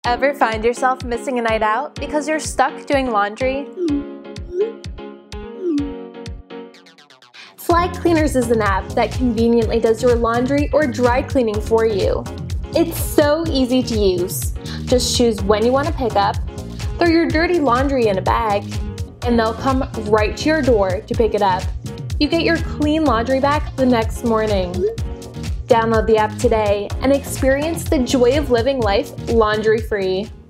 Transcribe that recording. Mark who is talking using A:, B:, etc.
A: Ever find yourself missing a night out because you're stuck doing laundry? FlyCleaners is an app that conveniently does your laundry or dry cleaning for you. It's so easy to use. Just choose when you want to pick up, throw your dirty laundry in a bag, and they'll come right to your door to pick it up. You get your clean laundry back the next morning. Download the app today and experience the joy of living life laundry-free.